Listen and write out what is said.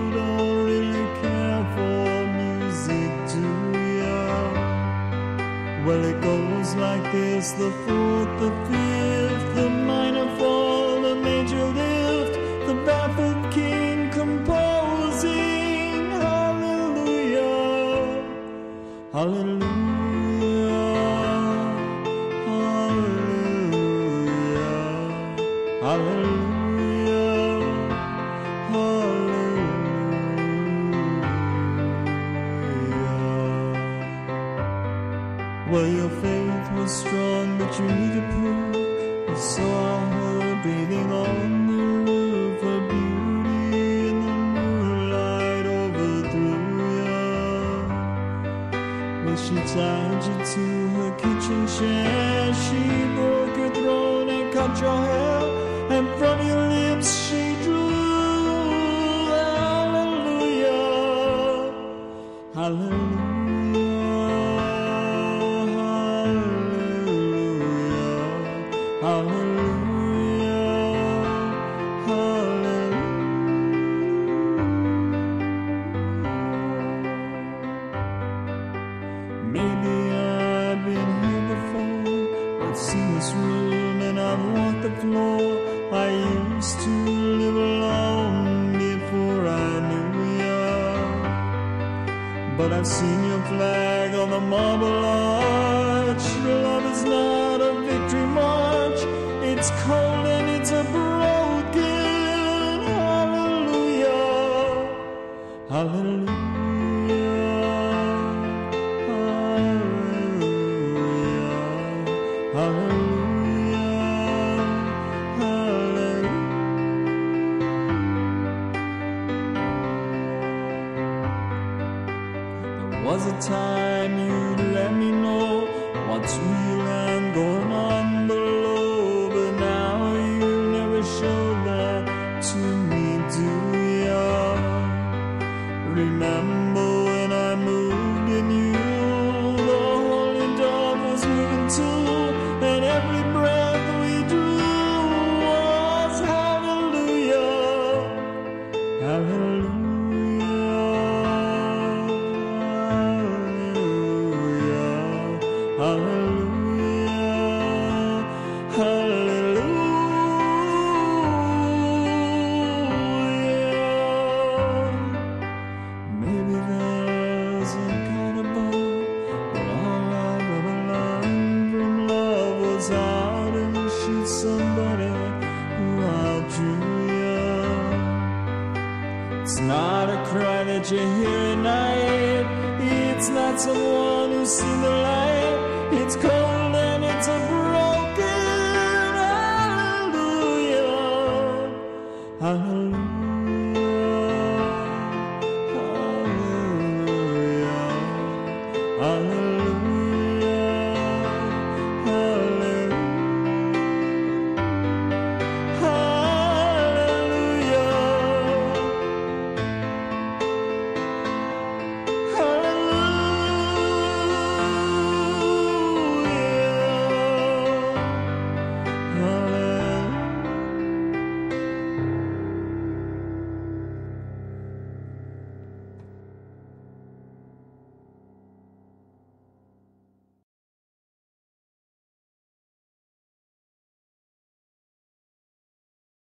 don't really care for music, do ya? Well, it goes like this: the fourth, the fifth, the minor fall, the major lift, the baffled king composing. Hallelujah, hallelujah, hallelujah, hallelujah, hallelujah. Well, your faith was strong, but you needed proof. You saw her bathing on the roof, her beauty in the moonlight overthrew ya. Well, she tied you to her kitchen chair, she broke your throat and cut your hair, and from your lips she drew. Hallelujah, hallelujah, hallelujah, hallelujah. Maybe I've been here before, I've seen this room and I've walked the floor. I used to live alone before I knew ya, but I've seen your flag on the marble arch. Love is not a victory march, it's cold and it's a broken. Hallelujah, hallelujah. Was a time you'd let me know what's real and going on below, but now you never show that to me, do ya? Remember when I moved in you, the holy dove was moving too, and every breath we drew was hallelujah, hallelujah. Hallelujah, hallelujah. Maybe there's a God above, but all I've ever learned from love was how to shoot somebody who outdrew you. It's not a cry that you hear at night, it's not someone who's seen the light. It's cold and it's a breeze.